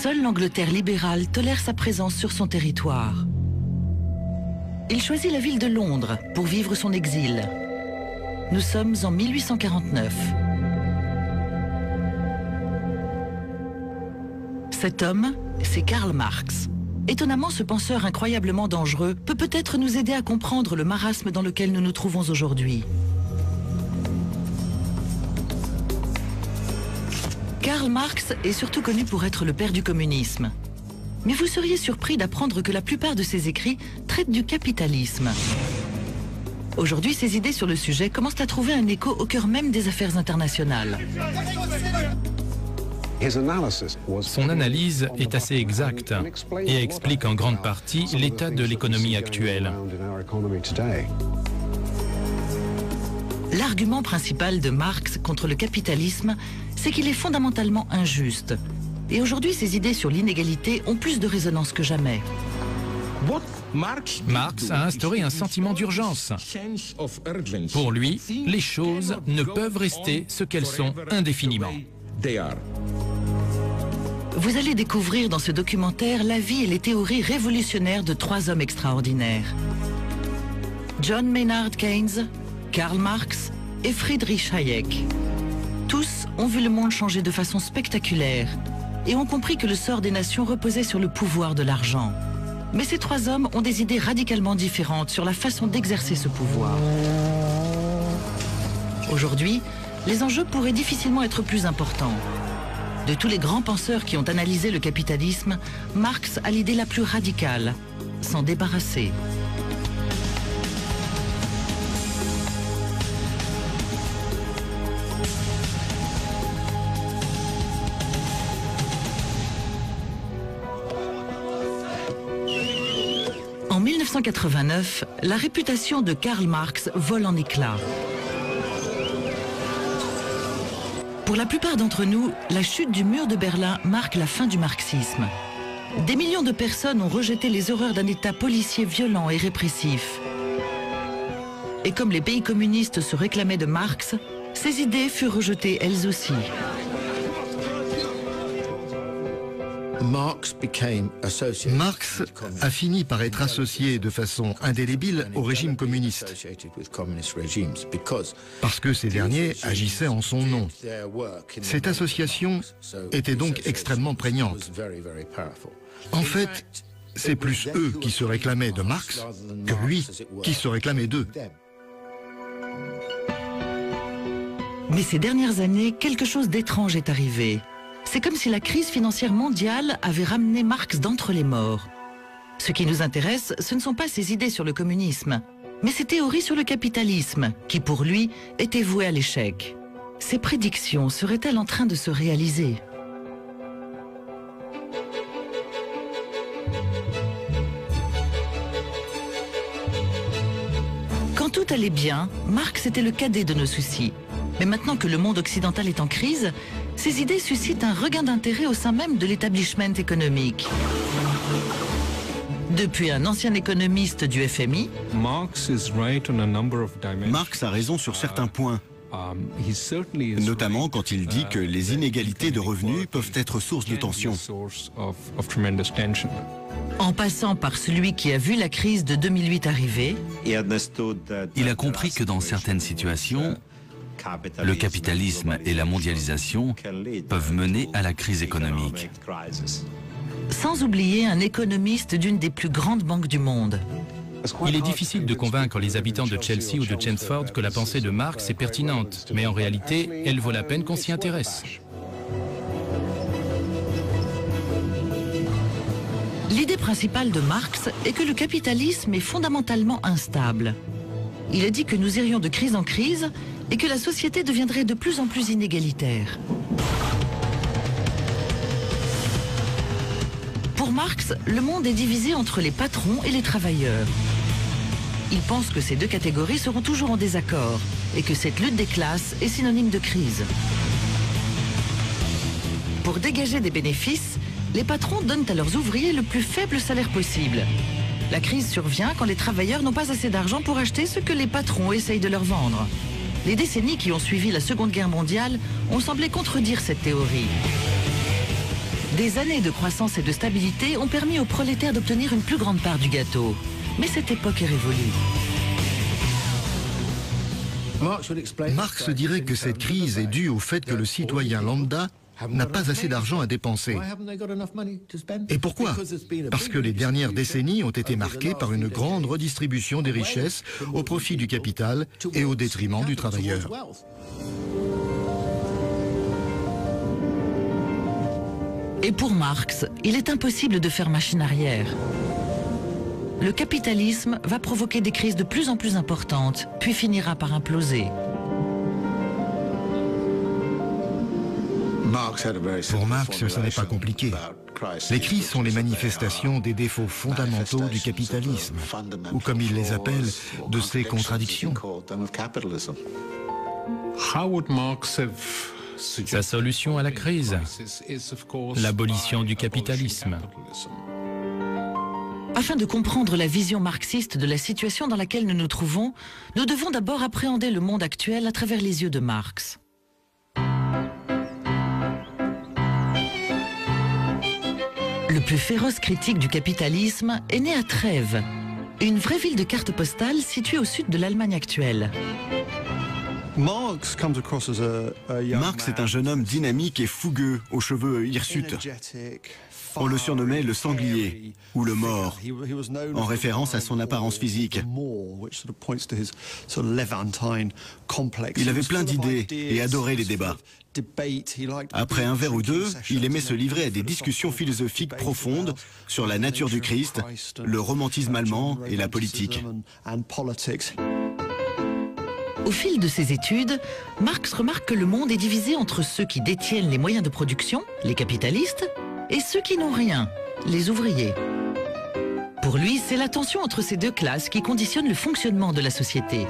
Seule l'Angleterre libérale tolère sa présence sur son territoire. Il choisit la ville de Londres pour vivre son exil. Nous sommes en 1849. Cet homme, c'est Karl Marx. Étonnamment, ce penseur incroyablement dangereux peut peut-être nous aider à comprendre le marasme dans lequel nous nous trouvons aujourd'hui. Karl Marx est surtout connu pour être le père du communisme. Mais vous seriez surpris d'apprendre que la plupart de ses écrits traitent du capitalisme. Aujourd'hui, ses idées sur le sujet commencent à trouver un écho au cœur même des affaires internationales. Son analyse est assez exacte et explique en grande partie l'état de l'économie actuelle. L'argument principal de Marx contre le capitalisme, c'est qu'il est fondamentalement injuste. Et aujourd'hui, ses idées sur l'inégalité ont plus de résonance que jamais. Marx a instauré un sentiment d'urgence. Pour lui, les choses ne peuvent rester ce qu'elles sont indéfiniment. Vous allez découvrir dans ce documentaire la vie et les théories révolutionnaires de 3 hommes extraordinaires. John Maynard Keynes, Karl Marx et Friedrich Hayek. Tous ont vu le monde changer de façon spectaculaire et ont compris que le sort des nations reposait sur le pouvoir de l'argent. Mais ces 3 hommes ont des idées radicalement différentes sur la façon d'exercer ce pouvoir. Aujourd'hui, les enjeux pourraient difficilement être plus importants. De tous les grands penseurs qui ont analysé le capitalisme, Marx a l'idée la plus radicale, s'en débarrasser. En 1989, la réputation de Karl Marx vole en éclats. Pour la plupart d'entre nous, la chute du mur de Berlin marque la fin du marxisme. Des millions de personnes ont rejeté les horreurs d'un État policier violent et répressif. Et comme les pays communistes se réclamaient de Marx, ses idées furent rejetées elles aussi. Marx a fini par être associé de façon indélébile au régime communiste, parce que ces derniers agissaient en son nom. Cette association était donc extrêmement prégnante. En fait, c'est plus eux qui se réclamaient de Marx que lui qui se réclamait d'eux. Mais ces dernières années, quelque chose d'étrange est arrivé. C'est comme si la crise financière mondiale avait ramené Marx d'entre les morts. Ce qui nous intéresse, ce ne sont pas ses idées sur le communisme, mais ses théories sur le capitalisme, qui pour lui étaient vouées à l'échec. Ses prédictions seraient-elles en train de se réaliser ? Quand tout allait bien, Marx était le cadet de nos soucis. Mais maintenant que le monde occidental est en crise, ces idées suscitent un regain d'intérêt au sein même de l'établissement économique. Depuis un ancien économiste du FMI, Marx a raison sur certains points, notamment quand il dit que les inégalités de revenus peuvent être source de tension. En passant par celui qui a vu la crise de 2008 arriver, Il a compris que dans certaines situations, le capitalisme et la mondialisation peuvent mener à la crise économique. sans oublier un économiste d'une des plus grandes banques du monde. Il est difficile de convaincre les habitants de Chelsea ou de Chelmsford que la pensée de Marx est pertinente, mais en réalité, elle vaut la peine qu'on s'y intéresse. L'idée principale de Marx est que le capitalisme est fondamentalement instable. Il a dit que nous irions de crise en crise et que la société deviendrait de plus en plus inégalitaire. Pour Marx, le monde est divisé entre les patrons et les travailleurs. Il pense que ces deux catégories seront toujours en désaccord et que cette lutte des classes est synonyme de crise. Pour dégager des bénéfices, les patrons donnent à leurs ouvriers le plus faible salaire possible. La crise survient quand les travailleurs n'ont pas assez d'argent pour acheter ce que les patrons essayent de leur vendre. Les décennies qui ont suivi la Seconde Guerre mondiale ont semblé contredire cette théorie. Des années de croissance et de stabilité ont permis aux prolétaires d'obtenir une plus grande part du gâteau. Mais cette époque est révolue. Marx dirait que cette crise est due au fait que le citoyen lambda n'a pas assez d'argent à dépenser. Et pourquoi? Parce que les dernières décennies ont été marquées par une grande redistribution des richesses au profit du capital et au détriment du travailleur. Et pour Marx, il est impossible de faire machine arrière. Le capitalisme va provoquer des crises de plus en plus importantes, puis finira par imploser. Pour Marx, ce n'est pas compliqué. Les crises sont les manifestations des défauts fondamentaux du capitalisme, ou comme il les appelle, de ses contradictions. Sa solution à la crise, l'abolition du capitalisme. Afin de comprendre la vision marxiste de la situation dans laquelle nous nous trouvons, nous devons d'abord appréhender le monde actuel à travers les yeux de Marx. Le plus féroce critique du capitalisme est né à Trèves, une vraie ville de carte postale située au sud de l'Allemagne actuelle. Marx est un jeune homme dynamique et fougueux, aux cheveux hirsutes. On le surnommait le sanglier ou le mort, en référence à son apparence physique. Il avait plein d'idées et adorait les débats. Après un verre ou deux, il aimait se livrer à des discussions philosophiques profondes sur la nature du Christ, le romantisme allemand et la politique. Au fil de ses études, Marx remarque que le monde est divisé entre ceux qui détiennent les moyens de production, les capitalistes, et ceux qui n'ont rien, les ouvriers. Pour lui, c'est la tension entre ces deux classes qui conditionne le fonctionnement de la société.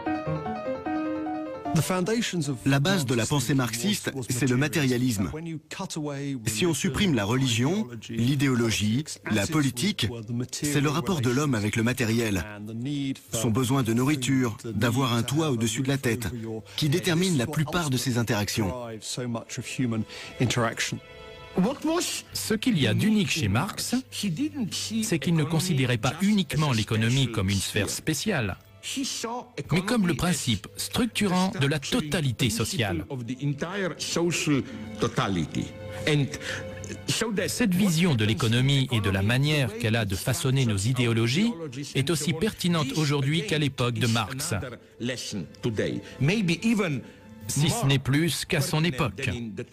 La base de la pensée marxiste, c'est le matérialisme. Si on supprime la religion, l'idéologie, la politique, c'est le rapport de l'homme avec le matériel, son besoin de nourriture, d'avoir un toit au-dessus de la tête, qui détermine la plupart de ses interactions. Ce qu'il y a d'unique chez Marx, c'est qu'il ne considérait pas uniquement l'économie comme une sphère spéciale, mais comme le principe structurant de la totalité sociale. Cette vision de l'économie et de la manière qu'elle a de façonner nos idéologies est aussi pertinente aujourd'hui qu'à l'époque de Marx, si ce n'est plus qu'à son époque.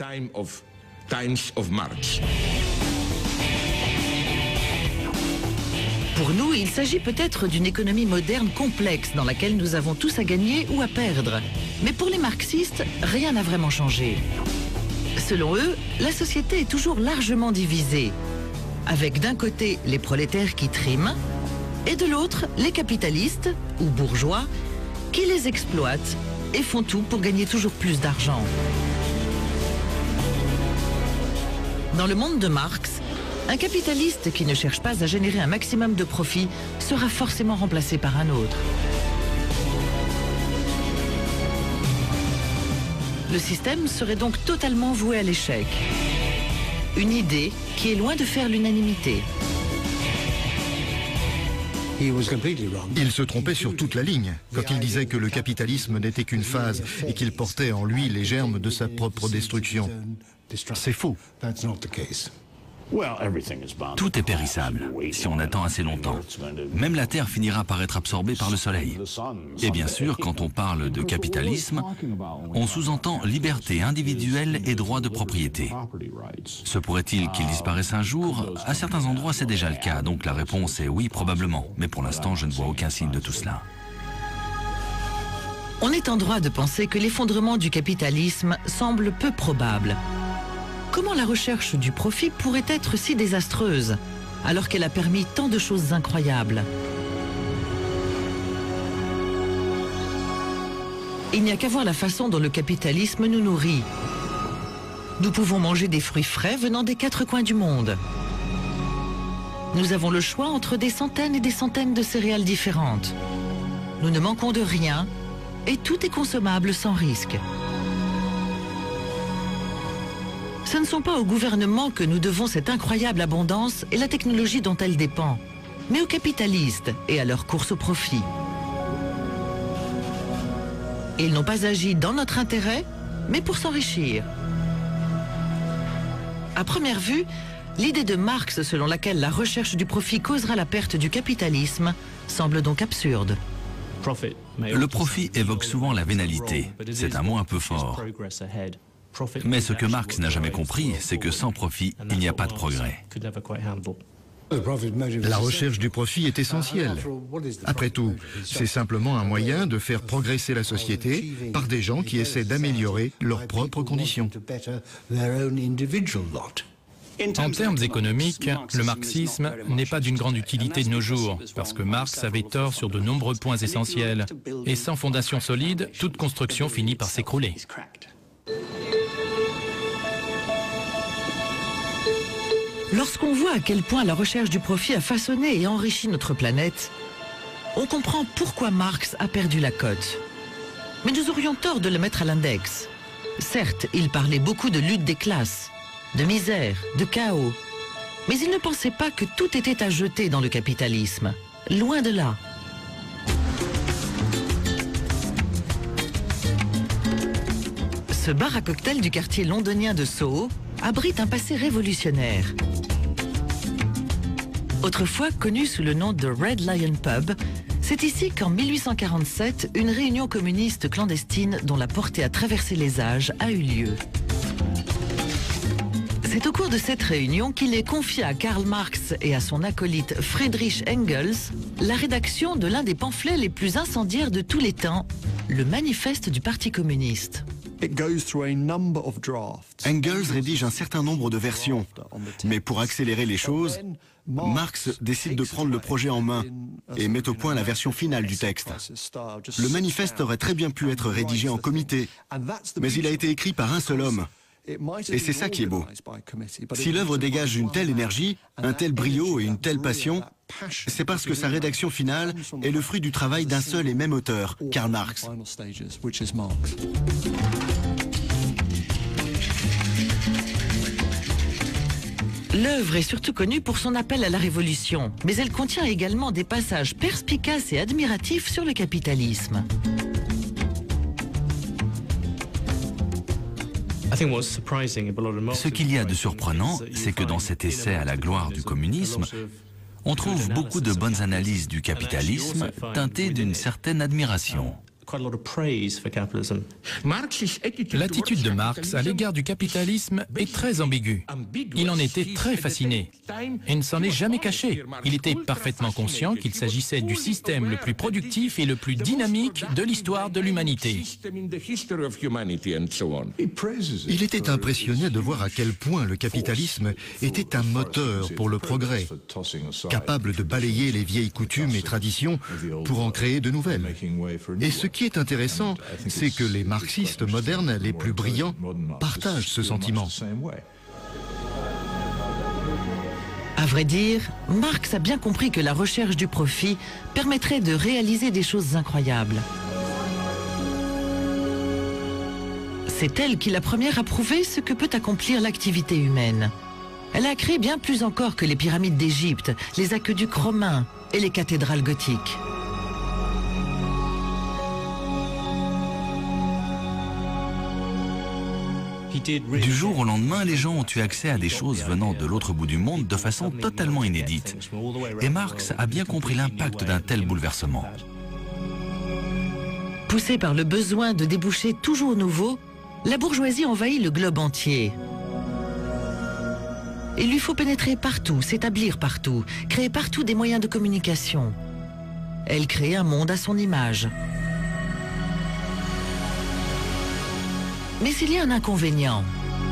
Pour nous, il s'agit peut-être d'une économie moderne complexe dans laquelle nous avons tous à gagner ou à perdre. Mais pour les marxistes, rien n'a vraiment changé. Selon eux, la société est toujours largement divisée, avec d'un côté les prolétaires qui triment, et de l'autre les capitalistes, ou bourgeois, qui les exploitent et font tout pour gagner toujours plus d'argent. Dans le monde de Marx, un capitaliste qui ne cherche pas à générer un maximum de profit sera forcément remplacé par un autre. Le système serait donc totalement voué à l'échec. Une idée qui est loin de faire l'unanimité. Il se trompait sur toute la ligne quand il disait que le capitalisme n'était qu'une phase et qu'il portait en lui les germes de sa propre destruction. C'est faux. Tout est périssable, si on attend assez longtemps. Même la Terre finira par être absorbée par le Soleil. Et bien sûr, quand on parle de capitalisme, on sous-entend liberté individuelle et droit de propriété. Se pourrait-il qu'il disparaisse un jour? À certains endroits, c'est déjà le cas, donc la réponse est oui, probablement. Mais pour l'instant, je ne vois aucun signe de tout cela. On est en droit de penser que l'effondrement du capitalisme semble peu probable. Comment la recherche du profit pourrait être si désastreuse, alors qu'elle a permis tant de choses incroyables? Il n'y a qu'à voir la façon dont le capitalisme nous nourrit. Nous pouvons manger des fruits frais venant des 4 coins du monde. Nous avons le choix entre des centaines et des centaines de céréales différentes. Nous ne manquons de rien et tout est consommable sans risque. Ce ne sont pas au gouvernement que nous devons cette incroyable abondance et la technologie dont elle dépend, mais aux capitalistes et à leur course au profit. Ils n'ont pas agi dans notre intérêt, mais pour s'enrichir. À première vue, l'idée de Marx selon laquelle la recherche du profit causera la perte du capitalisme semble donc absurde. Le profit évoque souvent la vénalité. C'est un mot un peu fort. Mais ce que Marx n'a jamais compris, c'est que sans profit, il n'y a pas de progrès. La recherche du profit est essentielle. Après tout, c'est simplement un moyen de faire progresser la société par des gens qui essaient d'améliorer leurs propres conditions. En termes économiques, le marxisme n'est pas d'une grande utilité de nos jours, parce que Marx avait tort sur de nombreux points essentiels. Et sans fondation solide, toute construction finit par s'écrouler. Lorsqu'on voit à quel point la recherche du profit a façonné et enrichi notre planète, on comprend pourquoi Marx a perdu la cote. Mais nous aurions tort de le mettre à l'index. Certes, il parlait beaucoup de lutte des classes, de misère, de chaos. Mais il ne pensait pas que tout était à jeter dans le capitalisme. Loin de là. Ce bar à cocktail du quartier londonien de Soho abrite un passé révolutionnaire. Autrefois connu sous le nom de Red Lion Pub, c'est ici qu'en 1847, une réunion communiste clandestine dont la portée a traversé les âges a eu lieu. C'est au cours de cette réunion qu'il est confié à Karl Marx et à son acolyte Friedrich Engels la rédaction de l'un des pamphlets les plus incendiaires de tous les temps, le Manifeste du Parti communiste. Engels rédige un certain nombre de versions, mais pour accélérer les choses, Marx décide de prendre le projet en main et met au point la version finale du texte. Le manifeste aurait très bien pu être rédigé en comité, mais il a été écrit par un seul homme. Et c'est ça qui est beau. Si l'œuvre dégage une telle énergie, un tel brio et une telle passion, c'est parce que sa rédaction finale est le fruit du travail d'un seul et même auteur, Karl Marx. L'œuvre est surtout connue pour son appel à la révolution, mais elle contient également des passages perspicaces et admiratifs sur le capitalisme. Ce qu'il y a de surprenant, c'est que dans cet essai à la gloire du communisme, on trouve beaucoup de bonnes analyses du capitalisme teintées d'une certaine admiration. L'attitude de Marx à l'égard du capitalisme est très ambiguë. Il en était très fasciné et ne s'en est jamais caché. Il était parfaitement conscient qu'il s'agissait du système le plus productif et le plus dynamique de l'histoire de l'humanité. Il était impressionné de voir à quel point le capitalisme était un moteur pour le progrès, capable de balayer les vieilles coutumes et traditions pour en créer de nouvelles. Et ce qui est intéressant, c'est que les marxistes modernes les plus brillants partagent ce sentiment. À vrai dire, Marx a bien compris que la recherche du profit permettrait de réaliser des choses incroyables. C'est elle qui la première a prouvé ce que peut accomplir l'activité humaine. Elle a créé bien plus encore que les pyramides d'Égypte, les aqueducs romains et les cathédrales gothiques. Du jour au lendemain, les gens ont eu accès à des choses venant de l'autre bout du monde de façon totalement inédite. Et Marx a bien compris l'impact d'un tel bouleversement. Poussée par le besoin de débouchés toujours nouveaux, la bourgeoisie envahit le globe entier. Il lui faut pénétrer partout, s'établir partout, créer partout des moyens de communication. Elle crée un monde à son image. Mais il y a un inconvénient.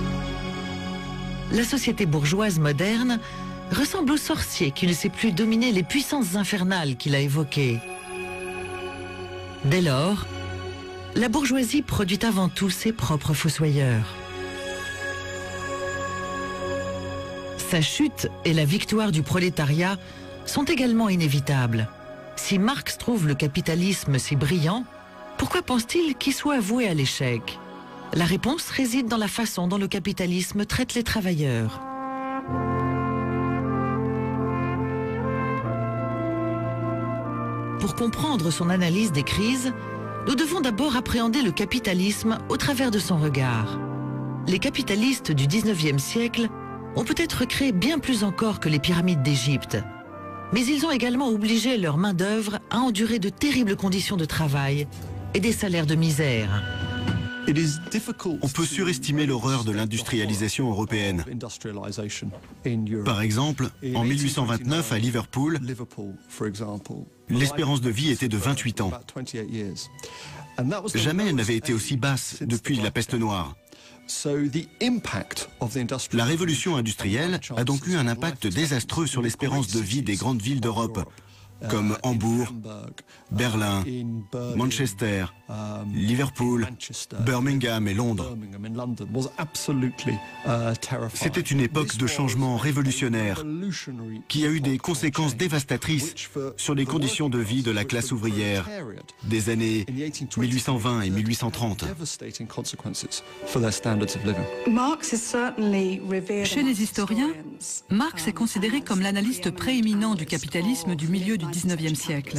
La société bourgeoise moderne ressemble au sorcier qui ne sait plus dominer les puissances infernales qu'il a évoquées. Dès lors, la bourgeoisie produit avant tout ses propres fossoyeurs. Sa chute et la victoire du prolétariat sont également inévitables. Si Marx trouve le capitalisme si brillant, pourquoi pense-t-il qu'il soit voué à l'échec ? La réponse réside dans la façon dont le capitalisme traite les travailleurs. Pour comprendre son analyse des crises, nous devons d'abord appréhender le capitalisme au travers de son regard. Les capitalistes du 19e siècle ont peut-être créé bien plus encore que les pyramides d'Égypte, mais ils ont également obligé leur main-d'œuvre à endurer de terribles conditions de travail et des salaires de misère. On peut surestimer l'horreur de l'industrialisation européenne. Par exemple, en 1829 à Liverpool, l'espérance de vie était de 28 ans. Jamais elle n'avait été aussi basse depuis la peste noire. La révolution industrielle a donc eu un impact désastreux sur l'espérance de vie des grandes villes d'Europe, comme Hambourg, Berlin, Manchester, Liverpool, Birmingham et Londres. C'était une époque de changement révolutionnaire qui a eu des conséquences dévastatrices sur les conditions de vie de la classe ouvrière des années 1820 et 1830. Chez les historiens, Marx est considéré comme l'analyste prééminent du capitalisme du milieu du XIXe siècle.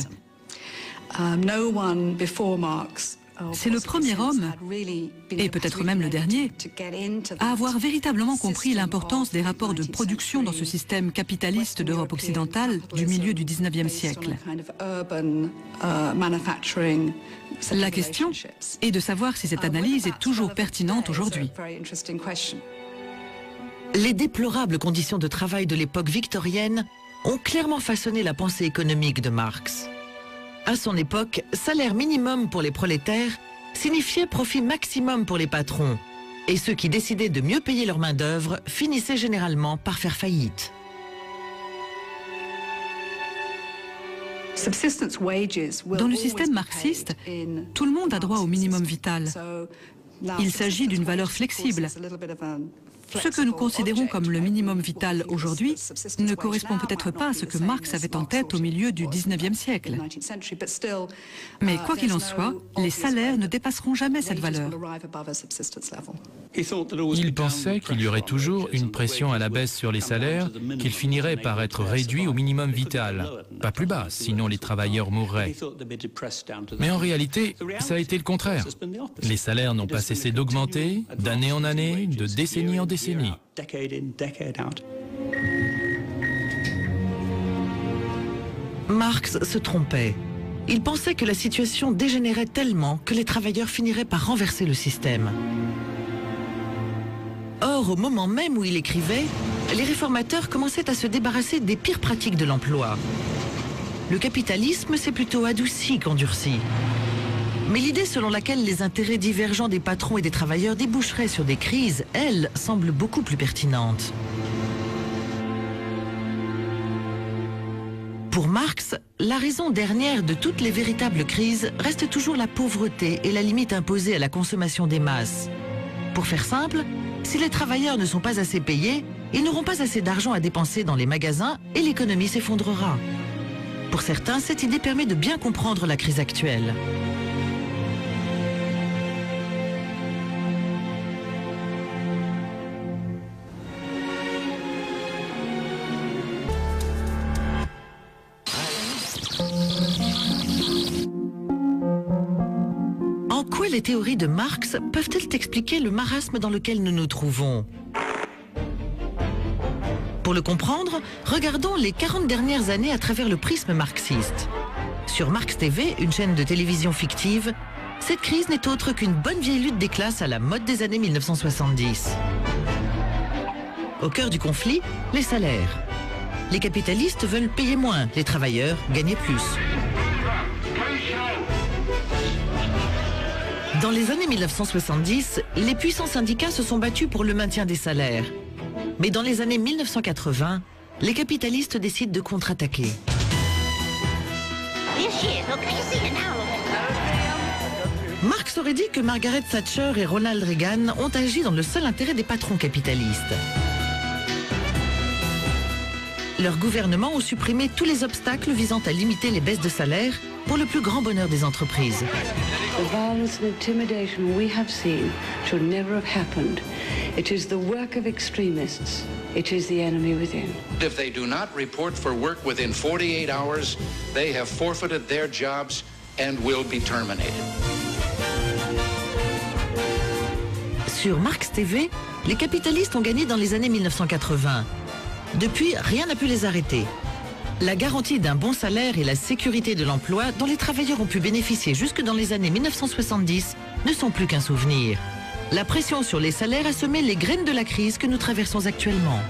C'est le premier homme, et peut-être même le dernier, à avoir véritablement compris l'importance des rapports de production dans ce système capitaliste d'Europe occidentale du milieu du XIXe siècle. La question est de savoir si cette analyse est toujours pertinente aujourd'hui. Les déplorables conditions de travail de l'époque victorienne ont clairement façonné la pensée économique de Marx. À son époque, salaire minimum pour les prolétaires signifiait profit maximum pour les patrons, et ceux qui décidaient de mieux payer leur main-d'œuvre finissaient généralement par faire faillite. Dans le système marxiste, tout le monde a droit au minimum vital. Il s'agit d'une valeur flexible. Ce que nous considérons comme le minimum vital aujourd'hui ne correspond peut-être pas à ce que Marx avait en tête au milieu du XIXe siècle. Mais quoi qu'il en soit, les salaires ne dépasseront jamais cette valeur. Il pensait qu'il y aurait toujours une pression à la baisse sur les salaires, qu'ils finiraient par être réduits au minimum vital, pas plus bas, sinon les travailleurs mourraient. Mais en réalité, ça a été le contraire. Les salaires n'ont pas cessé d'augmenter, d'année en année, de décennie en décennie. Marx se trompait. Il pensait que la situation dégénérait tellement que les travailleurs finiraient par renverser le système. Or, au moment même où il écrivait, les réformateurs commençaient à se débarrasser des pires pratiques de l'emploi. Le capitalisme s'est plutôt adouci qu'endurci. Mais l'idée selon laquelle les intérêts divergents des patrons et des travailleurs déboucheraient sur des crises, elle, semble beaucoup plus pertinente. Pour Marx, la raison dernière de toutes les véritables crises reste toujours la pauvreté et la limite imposée à la consommation des masses. Pour faire simple, si les travailleurs ne sont pas assez payés, ils n'auront pas assez d'argent à dépenser dans les magasins et l'économie s'effondrera. Pour certains, cette idée permet de bien comprendre la crise actuelle. En quoi les théories de Marx peuvent-elles expliquer le marasme dans lequel nous nous trouvons? Pour le comprendre, regardons les 40 dernières années à travers le prisme marxiste. Sur Marx TV, une chaîne de télévision fictive, cette crise n'est autre qu'une bonne vieille lutte des classes à la mode des années 1970. Au cœur du conflit, les salaires. Les capitalistes veulent payer moins, les travailleurs gagner plus. Dans les années 1970, les puissants syndicats se sont battus pour le maintien des salaires. Mais dans les années 1980, les capitalistes décident de contre-attaquer. Marx aurait dit que Margaret Thatcher et Ronald Reagan ont agi dans le seul intérêt des patrons capitalistes. leurs gouvernements ont supprimé tous les obstacles visant à limiter les baisses de salaire pour le plus grand bonheur des entreprises. The violence and intimidation we have seen should never have happened. It is the work of extremists. It is the enemy within. If they do not report for work within 48 hours, they have forfeited their jobs and will be terminated. Sur Marx TV, les capitalistes ont gagné dans les années 1980. Depuis, rien n'a pu les arrêter. La garantie d'un bon salaire et la sécurité de l'emploi dont les travailleurs ont pu bénéficier jusque dans les années 1970 ne sont plus qu'un souvenir. La pression sur les salaires a semé les graines de la crise que nous traversons actuellement.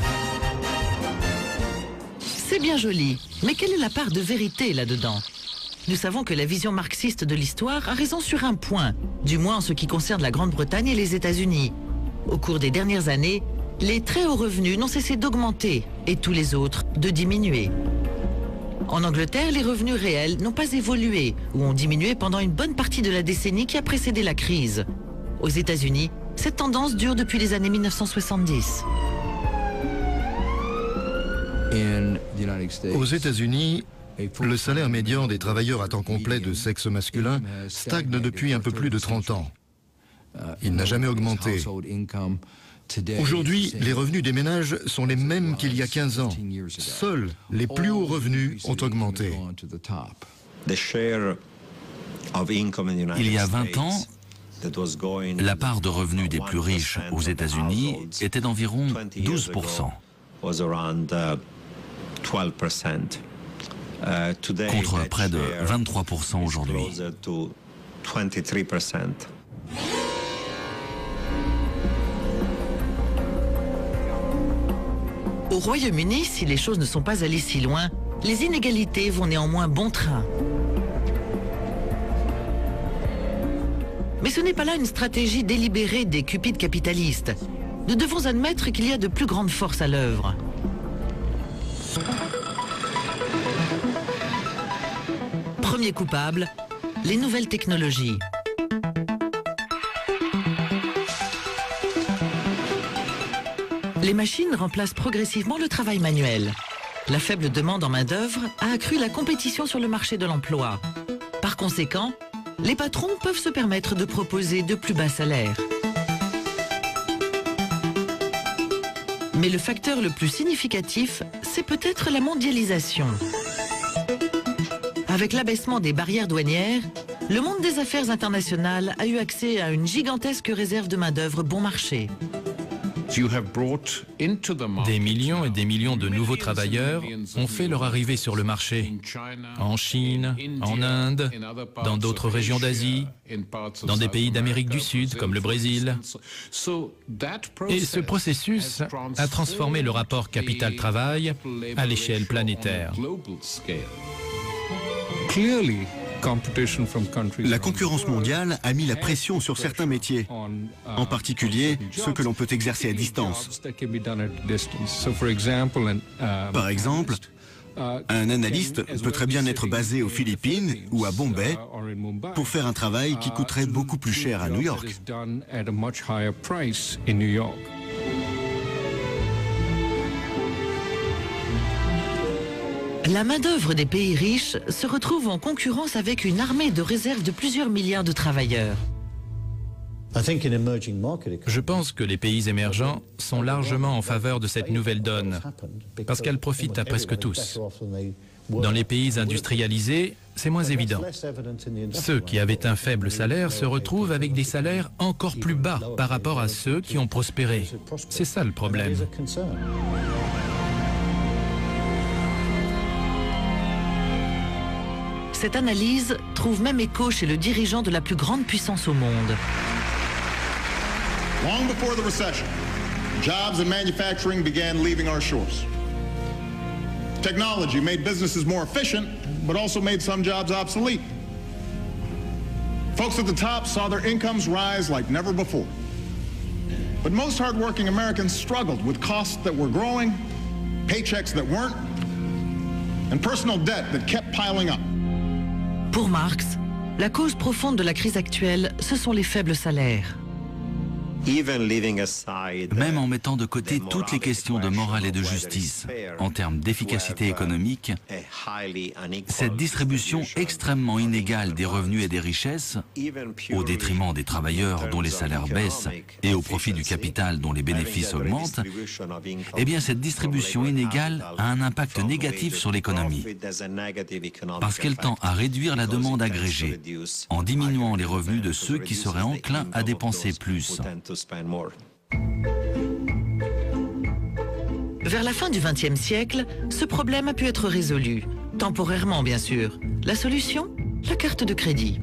C'est bien joli, mais quelle est la part de vérité là-dedans? Nous savons que la vision marxiste de l'histoire a raison sur un point, du moins en ce qui concerne la Grande-Bretagne et les États-Unis. Au cours des dernières années, les très hauts revenus n'ont cessé d'augmenter et tous les autres de diminuer. En Angleterre, les revenus réels n'ont pas évolué ou ont diminué pendant une bonne partie de la décennie qui a précédé la crise. Aux États-Unis, cette tendance dure depuis les années 1970. Aux États-Unis, le salaire médian des travailleurs à temps complet de sexe masculin stagne depuis un peu plus de 30 ans. Il n'a jamais augmenté. Aujourd'hui, les revenus des ménages sont les mêmes qu'il y a 15 ans. Seuls les plus hauts revenus ont augmenté. Il y a 20 ans, la part de revenus des plus riches aux États-Unis était d'environ 12%. Contre près de 23% aujourd'hui. Au Royaume-Uni, si les choses ne sont pas allées si loin, les inégalités vont néanmoins bon train. Mais ce n'est pas là une stratégie délibérée des cupides capitalistes. Nous devons admettre qu'il y a de plus grandes forces à l'œuvre. Premier coupable, les nouvelles technologies. Les machines remplacent progressivement le travail manuel. La faible demande en main-d'œuvre a accru la compétition sur le marché de l'emploi. Par conséquent, les patrons peuvent se permettre de proposer de plus bas salaires. Mais le facteur le plus significatif, c'est peut-être la mondialisation. Avec l'abaissement des barrières douanières, le monde des affaires internationales a eu accès à une gigantesque réserve de main-d'œuvre bon marché. Des millions et des millions de nouveaux travailleurs ont fait leur arrivée sur le marché. En Chine, en Inde, dans d'autres régions d'Asie, dans des pays d'Amérique du Sud comme le Brésil. Et ce processus a transformé le rapport capital-travail à l'échelle planétaire. La concurrence mondiale a mis la pression sur certains métiers, en particulier ceux que l'on peut exercer à distance. Par exemple, un analyste peut très bien être basé aux Philippines ou à Bombay pour faire un travail qui coûterait beaucoup plus cher à New York. La main-d'œuvre des pays riches se retrouve en concurrence avec une armée de réserve de plusieurs milliards de travailleurs. Je pense que les pays émergents sont largement en faveur de cette nouvelle donne, parce qu'elle profite à presque tous. Dans les pays industrialisés, c'est moins évident. Ceux qui avaient un faible salaire se retrouvent avec des salaires encore plus bas par rapport à ceux qui ont prospéré. C'est ça le problème. Cette analyse trouve même écho chez le dirigeant de la plus grande puissance au monde. Long before the recession, jobs in manufacturing began leaving our shores. Technology made businesses more efficient, but also made some jobs obsolete. Folks at the top saw their incomes rise like never before. But most hardworking Americans struggled with costs that were growing, paychecks that weren't, and personal debt that kept piling up. Pour Marx, la cause profonde de la crise actuelle, ce sont les faibles salaires. Même en mettant de côté toutes les questions de morale et de justice, en termes d'efficacité économique, cette distribution extrêmement inégale des revenus et des richesses, au détriment des travailleurs dont les salaires baissent et au profit du capital dont les bénéfices augmentent, eh bien cette distribution inégale a un impact négatif sur l'économie, parce qu'elle tend à réduire la demande agrégée, en diminuant les revenus de ceux qui seraient enclins à dépenser plus. Vers la fin du XXe siècle, ce problème a pu être résolu, temporairement bien sûr. La solution ? La carte de crédit.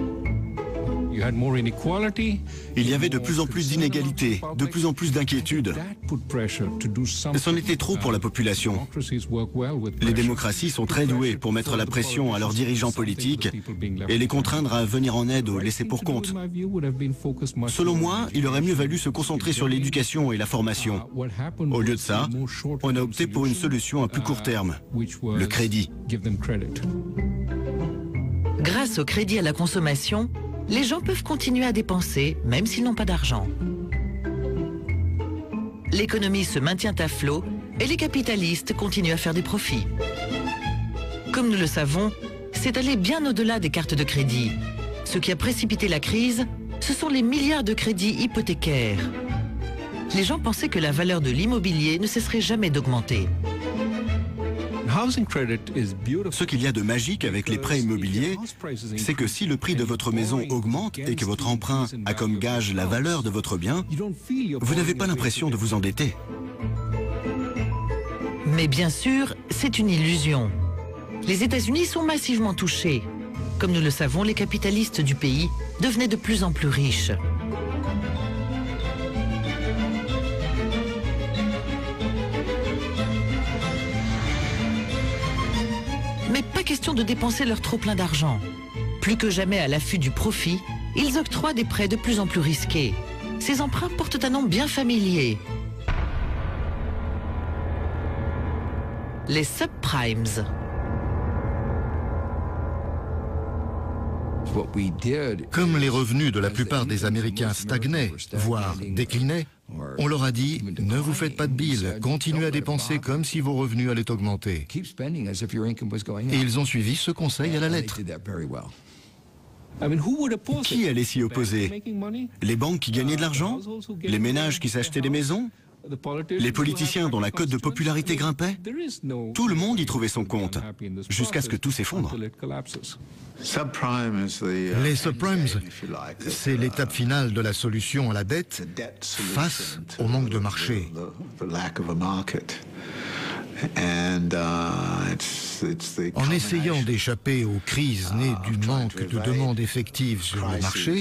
Il y avait de plus en plus d'inégalités, de plus en plus d'inquiétudes. C'en était trop pour la population. Les démocraties sont très douées pour mettre la pression à leurs dirigeants politiques et les contraindre à venir en aide aux laissés-pour-compte. Selon moi, il aurait mieux valu se concentrer sur l'éducation et la formation. Au lieu de ça, on a opté pour une solution à plus court terme, le crédit. Grâce au crédit à la consommation, les gens peuvent continuer à dépenser, même s'ils n'ont pas d'argent. L'économie se maintient à flot et les capitalistes continuent à faire des profits. Comme nous le savons, c'est allé bien au-delà des cartes de crédit. Ce qui a précipité la crise, ce sont les milliards de crédits hypothécaires. Les gens pensaient que la valeur de l'immobilier ne cesserait jamais d'augmenter. Ce qu'il y a de magique avec les prêts immobiliers, c'est que si le prix de votre maison augmente et que votre emprunt a comme gage la valeur de votre bien, vous n'avez pas l'impression de vous endetter. Mais bien sûr, c'est une illusion. Les États-Unis sont massivement touchés. Comme nous le savons, les capitalistes du pays devenaient de plus en plus riches. Mais pas question de dépenser leur trop-plein d'argent. Plus que jamais à l'affût du profit, ils octroient des prêts de plus en plus risqués. Ces emprunts portent un nom bien familier. Les subprimes. Comme les revenus de la plupart des Américains stagnaient, voire déclinaient, on leur a dit « Ne vous faites pas de bile, continuez à dépenser comme si vos revenus allaient augmenter ». Et ils ont suivi ce conseil à la lettre. Qui allait s'y opposer? Les banques qui gagnaient de l'argent? Les ménages qui s'achetaient des maisons? Les politiciens dont la cote de popularité grimpait? Tout le monde y trouvait son compte, jusqu'à ce que tout s'effondre. Les subprimes, c'est l'étape finale de la solution à la dette face au manque de marché. En essayant d'échapper aux crises nées du manque de demande effective sur le marché,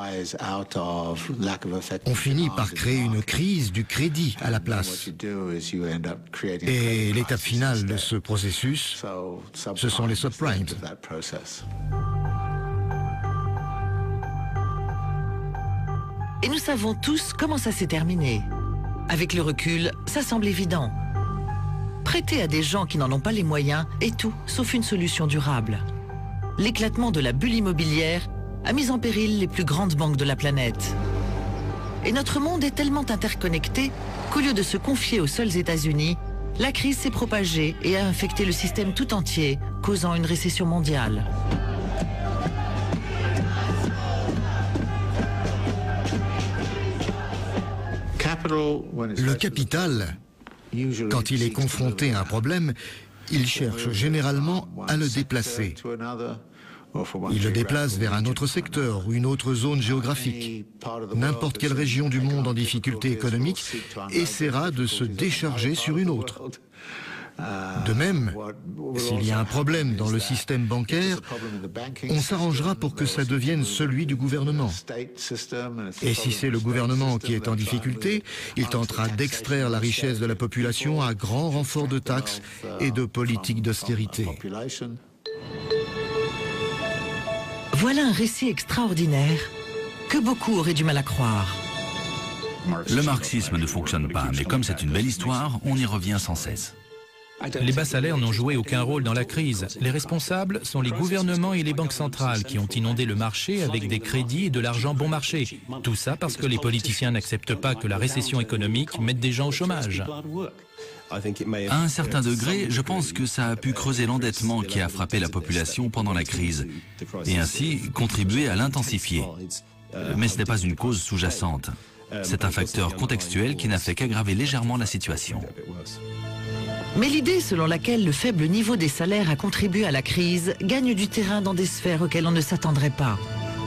on finit par créer une crise du crédit à la place. Et l'étape finale de ce processus, ce sont les subprimes. Et nous savons tous comment ça s'est terminé. Avec le recul, ça semble évident. Prêter à des gens qui n'en ont pas les moyens est tout sauf une solution durable. L'éclatement de la bulle immobilière a mis en péril les plus grandes banques de la planète. Et notre monde est tellement interconnecté qu'au lieu de se confier aux seuls États-Unis, la crise s'est propagée et a infecté le système tout entier, causant une récession mondiale. Le capital, quand il est confronté à un problème, il cherche généralement à le déplacer. Il le déplace vers un autre secteur ou une autre zone géographique. N'importe quelle région du monde en difficulté économique essaiera de se décharger sur une autre. De même, s'il y a un problème dans le système bancaire, on s'arrangera pour que ça devienne celui du gouvernement. Et si c'est le gouvernement qui est en difficulté, il tentera d'extraire la richesse de la population à grand renfort de taxes et de politiques d'austérité. Voilà un récit extraordinaire que beaucoup auraient du mal à croire. Le marxisme ne fonctionne pas, mais comme c'est une belle histoire, on y revient sans cesse. Les bas salaires n'ont joué aucun rôle dans la crise. Les responsables sont les gouvernements et les banques centrales qui ont inondé le marché avec des crédits et de l'argent bon marché. Tout ça parce que les politiciens n'acceptent pas que la récession économique mette des gens au chômage. À un certain degré, je pense que ça a pu creuser l'endettement qui a frappé la population pendant la crise et ainsi contribuer à l'intensifier. Mais ce n'est pas une cause sous-jacente. C'est un facteur contextuel qui n'a fait qu'aggraver légèrement la situation. Mais l'idée selon laquelle le faible niveau des salaires a contribué à la crise gagne du terrain dans des sphères auxquelles on ne s'attendrait pas.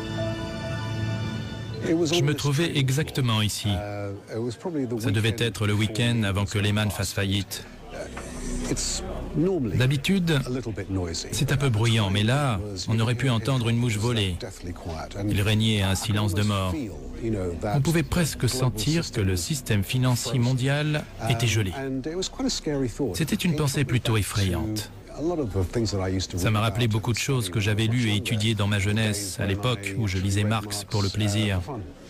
Je me trouvais exactement ici. Ça devait être le week-end avant que Lehman fasse faillite. D'habitude, c'est un peu bruyant, mais là, on aurait pu entendre une mouche voler. Il régnait un silence de mort. On pouvait presque sentir que le système financier mondial était gelé. C'était une pensée plutôt effrayante. Ça m'a rappelé beaucoup de choses que j'avais lues et étudiées dans ma jeunesse, à l'époque où je lisais Marx pour le plaisir.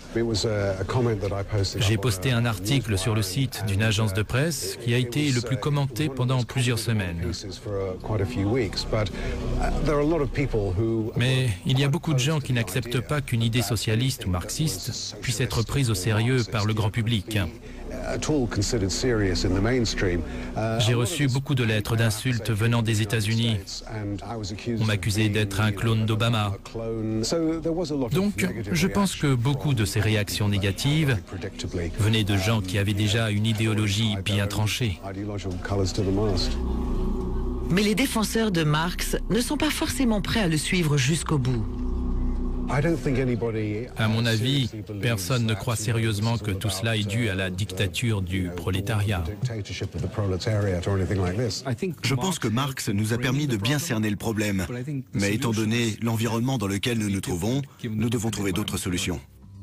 J'ai posté un article sur le site d'une agence de presse qui a été le plus commenté pendant plusieurs semaines. Mais il y a beaucoup de gens qui n'acceptent pas qu'une idée socialiste ou marxiste puisse être prise au sérieux par le grand public. J'ai reçu beaucoup de lettres d'insultes venant des États-Unis. On m'accusait d'être un clone d'Obama. Donc, je pense que beaucoup de ces réactions négatives venaient de gens qui avaient déjà une idéologie bien tranchée. Mais les défenseurs de Marx ne sont pas forcément prêts à le suivre jusqu'au bout. À mon avis, personne ne croit sérieusement que tout cela est dû à la dictature du prolétariat. Je pense que Marx nous a permis de bien cerner le problème. Mais étant donné l'environnement dans lequel nous nous trouvons, nous devons trouver d'autres solutions.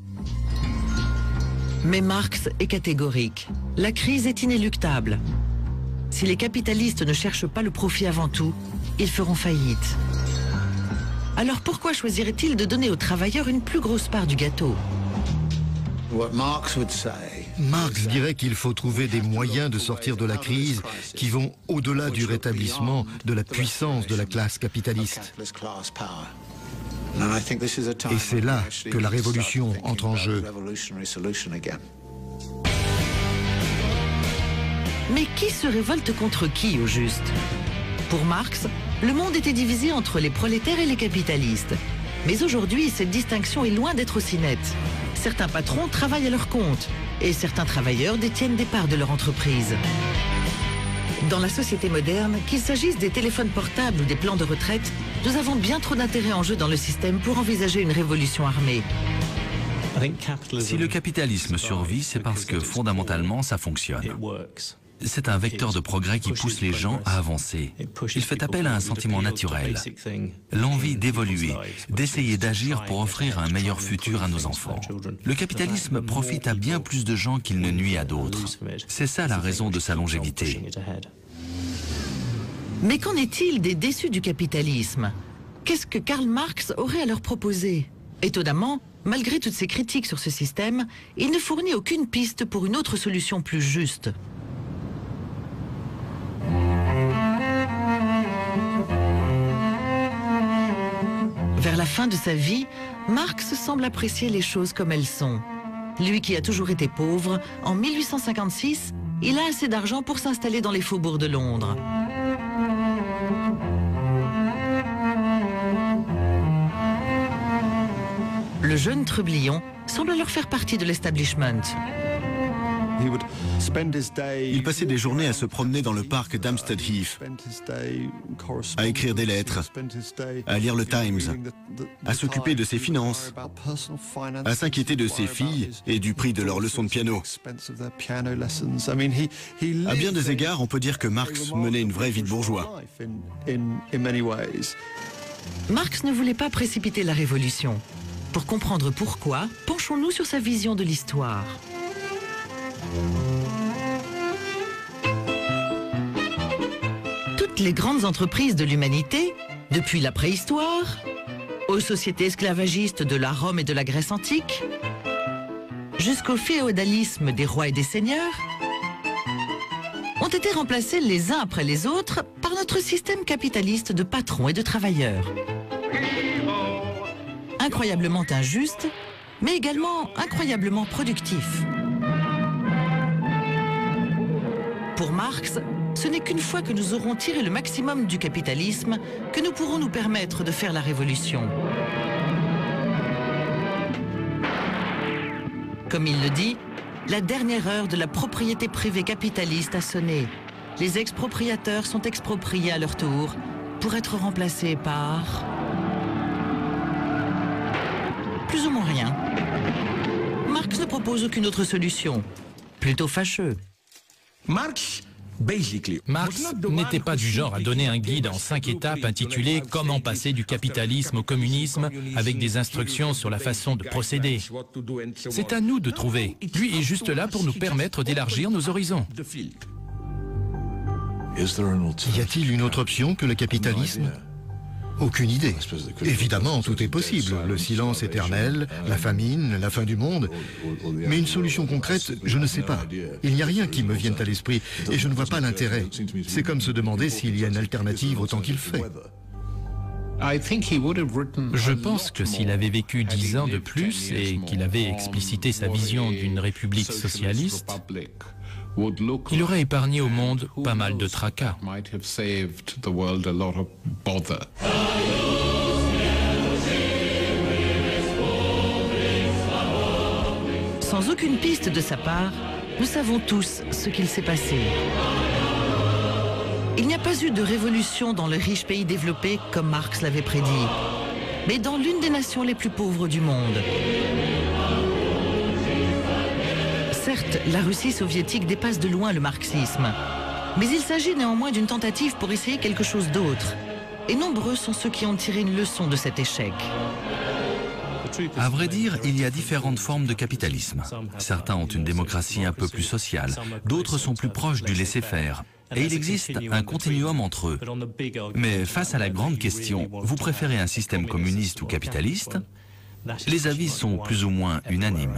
Mais Marx est catégorique. La crise est inéluctable. Si les capitalistes ne cherchent pas le profit avant tout, ils feront faillite. Alors pourquoi choisirait-il de donner aux travailleurs une plus grosse part du gâteau? Marx dirait qu'il faut trouver des moyens de sortir de la crise qui vont au-delà du rétablissement de la puissance de la classe capitaliste. Et c'est là que la révolution entre en jeu. Mais qui se révolte contre qui au juste? Pour Marx, le monde était divisé entre les prolétaires et les capitalistes. Mais aujourd'hui, cette distinction est loin d'être aussi nette. Certains patrons travaillent à leur compte et certains travailleurs détiennent des parts de leur entreprise. Dans la société moderne, qu'il s'agisse des téléphones portables ou des plans de retraite, nous avons bien trop d'intérêts en jeu dans le système pour envisager une révolution armée. Si le capitalisme survit, c'est parce que fondamentalement ça fonctionne. C'est un vecteur de progrès qui pousse les gens à avancer. Il fait appel à un sentiment naturel, l'envie d'évoluer, d'essayer d'agir pour offrir un meilleur futur à nos enfants. Le capitalisme profite à bien plus de gens qu'il ne nuit à d'autres. C'est ça la raison de sa longévité. Mais qu'en est-il des déçus du capitalisme? Qu'est-ce que Karl Marx aurait à leur proposer? Étonnamment, malgré toutes ses critiques sur ce système, il ne fournit aucune piste pour une autre solution plus juste. Vers la fin de sa vie, Marx semble apprécier les choses comme elles sont. Lui qui a toujours été pauvre, en 1856, il a assez d'argent pour s'installer dans les faubourgs de Londres. Le jeune Trublion semble alors faire partie de l'establishment. Il passait des journées à se promener dans le parc d'Hampstead Heath, à écrire des lettres, à lire le Times, à s'occuper de ses finances, à s'inquiéter de ses filles et du prix de leurs leçons de piano. À bien des égards, on peut dire que Marx menait une vraie vie de bourgeois. Marx ne voulait pas précipiter la révolution. Pour comprendre pourquoi, penchons-nous sur sa vision de l'histoire. Toutes les grandes entreprises de l'humanité, depuis la préhistoire, aux sociétés esclavagistes de la Rome et de la Grèce antique, jusqu'au féodalisme des rois et des seigneurs, ont été remplacés les uns après les autres par notre système capitaliste de patrons et de travailleurs. Incroyablement injuste, mais également incroyablement productif. Pour Marx, ce n'est qu'une fois que nous aurons tiré le maximum du capitalisme que nous pourrons nous permettre de faire la révolution. Comme il le dit, la dernière heure de la propriété privée capitaliste a sonné. Les expropriateurs sont expropriés à leur tour pour être remplacés par... plus ou moins rien. Marx ne propose aucune autre solution. Plutôt fâcheux. Marx n'était pas du genre à donner un guide en 5 étapes intitulé « Comment passer du capitalisme au communisme » avec des instructions sur la façon de procéder. C'est à nous de trouver. Lui est juste là pour nous permettre d'élargir nos horizons. Y a-t-il une autre option que le capitalisme ? Aucune idée. Évidemment, tout est possible. Le silence éternel, la famine, la fin du monde. Mais une solution concrète, je ne sais pas. Il n'y a rien qui me vienne à l'esprit et je ne vois pas l'intérêt. C'est comme se demander s'il y a une alternative au temps qu'il fait. Je pense que s'il avait vécu 10 ans de plus et qu'il avait explicité sa vision d'une république socialiste, il aurait épargné au monde pas mal de tracas. Sans aucune piste de sa part, nous savons tous ce qu'il s'est passé. Il n'y a pas eu de révolution dans le riche pays développé comme Marx l'avait prédit, mais dans l'une des nations les plus pauvres du monde. Certes, la Russie soviétique dépasse de loin le marxisme, mais il s'agit néanmoins d'une tentative pour essayer quelque chose d'autre. Et nombreux sont ceux qui ont tiré une leçon de cet échec. À vrai dire, il y a différentes formes de capitalisme. Certains ont une démocratie un peu plus sociale, d'autres sont plus proches du laisser-faire. Et il existe un continuum entre eux. Mais face à la grande question, vous préférez un système communiste ou capitaliste? Les avis sont plus ou moins unanimes.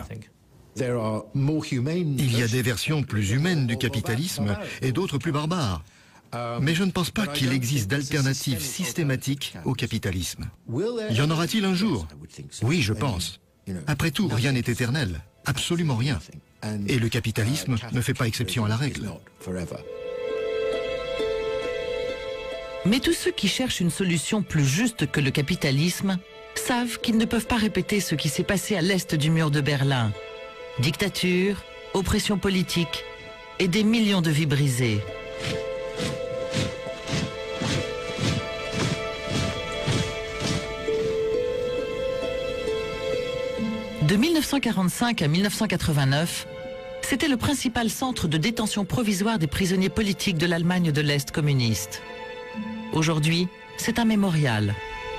Il y a des versions plus humaines du capitalisme et d'autres plus barbares. Mais je ne pense pas qu'il existe d'alternative systématique au capitalisme. Y en aura-t-il un jour? Oui, je pense. Après tout, rien n'est éternel. Absolument rien. Et le capitalisme ne fait pas exception à la règle. Mais tous ceux qui cherchent une solution plus juste que le capitalisme savent qu'ils ne peuvent pas répéter ce qui s'est passé à l'est du mur de Berlin. Dictature, oppression politique et des millions de vies brisées. De 1945 à 1989, c'était le principal centre de détention provisoire des prisonniers politiques de l'Allemagne de l'Est communiste. Aujourd'hui, c'est un mémorial.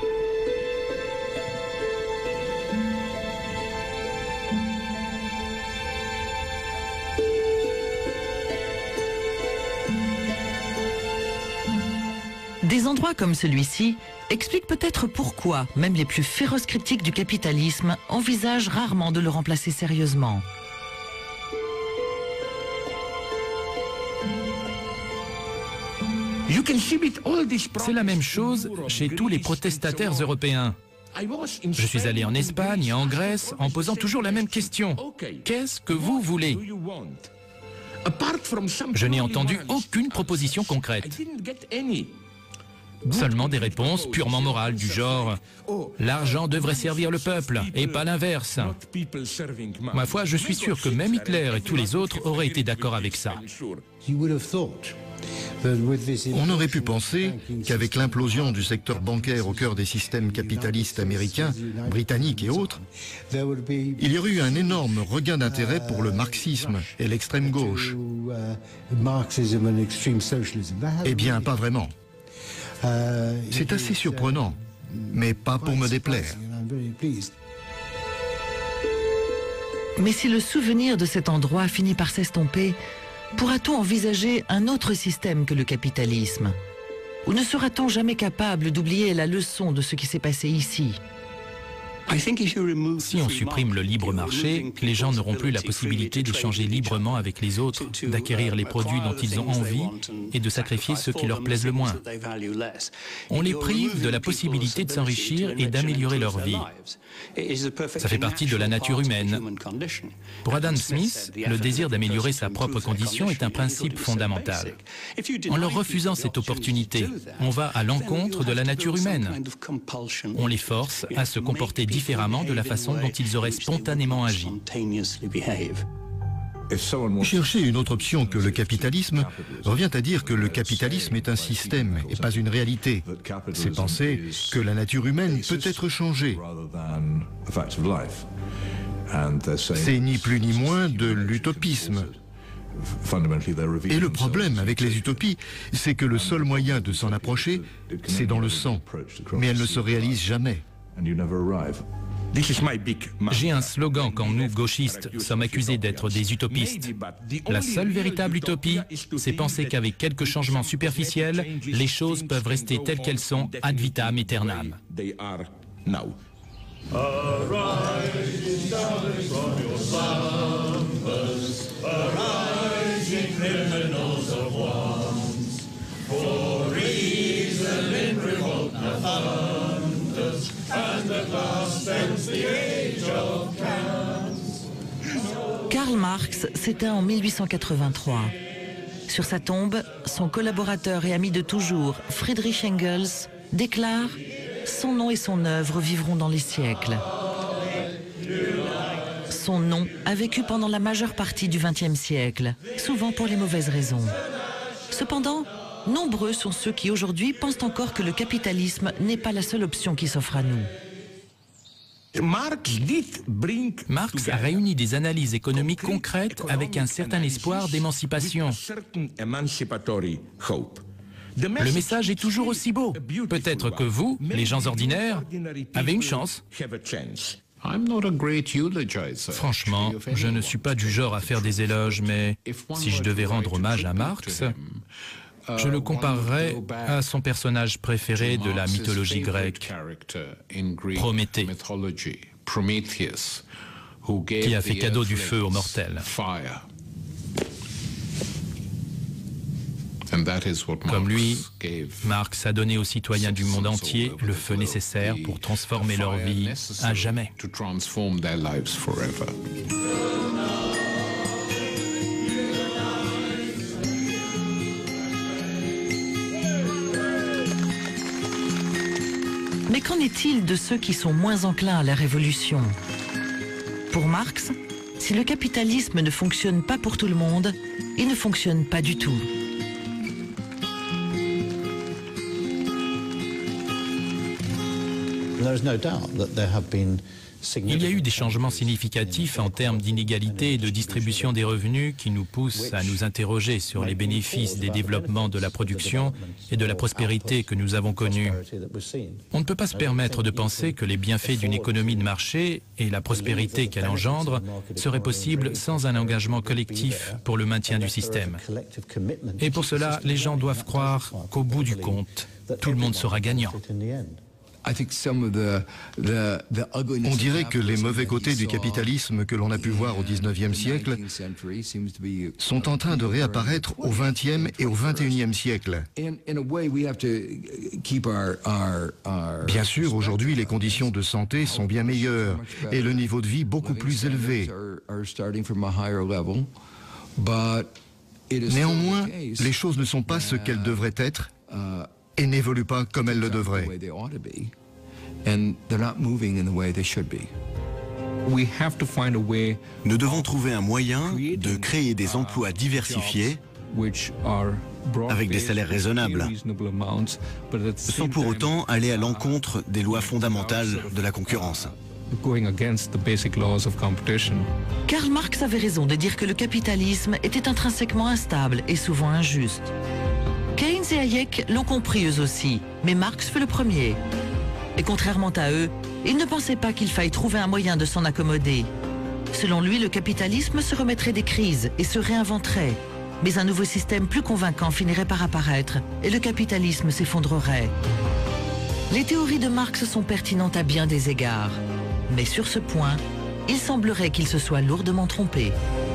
Des endroits comme celui-ci expliquent peut-être pourquoi même les plus féroces critiques du capitalisme envisagent rarement de le remplacer sérieusement. C'est la même chose chez tous les protestataires européens. Je suis allé en Espagne et en Grèce en posant toujours la même question. Qu'est-ce que vous voulez? Je n'ai entendu aucune proposition concrète. Seulement des réponses purement morales du genre « L'argent devrait servir le peuple et pas l'inverse ». Ma foi, je suis sûr que même Hitler et tous les autres auraient été d'accord avec ça. On aurait pu penser qu'avec l'implosion du secteur bancaire au cœur des systèmes capitalistes américains, britanniques et autres, il y aurait eu un énorme regain d'intérêt pour le marxisme et l'extrême gauche. Eh bien, pas vraiment. C'est assez surprenant, mais pas pour me déplaire. Mais si le souvenir de cet endroit finit par s'estomper, pourra-t-on envisager un autre système que le capitalisme? Ou ne sera-t-on jamais capable d'oublier la leçon de ce qui s'est passé ici? Si on supprime le libre marché, les gens n'auront plus la possibilité d'échanger librement avec les autres, d'acquérir les produits dont ils ont envie et de sacrifier ceux qui leur plaisent le moins. On les prive de la possibilité de s'enrichir et d'améliorer leur vie. Ça fait partie de la nature humaine. Pour Adam Smith, le désir d'améliorer sa propre condition est un principe fondamental. En leur refusant cette opportunité, on va à l'encontre de la nature humaine. On les force à se comporter différemment de la façon dont ils auraient spontanément agi. Chercher une autre option que le capitalisme revient à dire que le capitalisme est un système et pas une réalité. C'est penser que la nature humaine peut être changée. C'est ni plus ni moins de l'utopisme. Et le problème avec les utopies, c'est que le seul moyen de s'en approcher, c'est dans le sang. Mais elles ne se réalisent jamais. J'ai un slogan quand nous, gauchistes, sommes accusés d'être des utopistes. La seule véritable utopie, c'est penser qu'avec quelques changements superficiels, les choses peuvent rester telles qu'elles sont ad vitam aeternam. Karl Marx s'éteint en 1883. Sur sa tombe, son collaborateur et ami de toujours, Friedrich Engels, déclare « Son nom et son œuvre vivront dans les siècles ». Son nom a vécu pendant la majeure partie du XXe siècle, souvent pour les mauvaises raisons. Cependant, nombreux sont ceux qui aujourd'hui pensent encore que le capitalisme n'est pas la seule option qui s'offre à nous. Marx a réuni des analyses économiques concrètes avec un certain espoir d'émancipation. Le message est toujours aussi beau. Peut-être que vous, les gens ordinaires, avez une chance. Franchement, je ne suis pas du genre à faire des éloges, mais si je devais rendre hommage à Marx, je le comparerais à son personnage préféré de la mythologie grecque, Prométhée, qui a fait cadeau du feu aux mortels. Comme lui, Marx a donné aux citoyens du monde entier le feu nécessaire pour transformer leur vie à jamais. Mais qu'en est-il de ceux qui sont moins enclins à la révolution? Pour Marx, si le capitalisme ne fonctionne pas pour tout le monde, il ne fonctionne pas du tout. Il y a eu des changements significatifs en termes d'inégalité et de distribution des revenus qui nous poussent à nous interroger sur les bénéfices des développements de la production et de la prospérité que nous avons connus. On ne peut pas se permettre de penser que les bienfaits d'une économie de marché et la prospérité qu'elle engendre seraient possibles sans un engagement collectif pour le maintien du système. Et pour cela, les gens doivent croire qu'au bout du compte, tout le monde sera gagnant. On dirait que les mauvais côtés du capitalisme que l'on a pu voir au XIXe siècle sont en train de réapparaître au XXe et au XXIe siècle. Bien sûr, aujourd'hui, les conditions de santé sont bien meilleures et le niveau de vie beaucoup plus élevé. Néanmoins, les choses ne sont pas ce qu'elles devraient être et n'évoluent pas comme elles le devraient. Nous devons trouver un moyen de créer des emplois diversifiés avec des salaires raisonnables, sans pour autant aller à l'encontre des lois fondamentales de la concurrence. Karl Marx avait raison de dire que le capitalisme était intrinsèquement instable et souvent injuste. Keynes et Hayek l'ont compris eux aussi, mais Marx fut le premier. Et contrairement à eux, il ne pensait pas qu'il faille trouver un moyen de s'en accommoder. Selon lui, le capitalisme se remettrait des crises et se réinventerait. Mais un nouveau système plus convaincant finirait par apparaître et le capitalisme s'effondrerait. Les théories de Marx sont pertinentes à bien des égards. Mais sur ce point, il semblerait qu'il se soit lourdement trompé.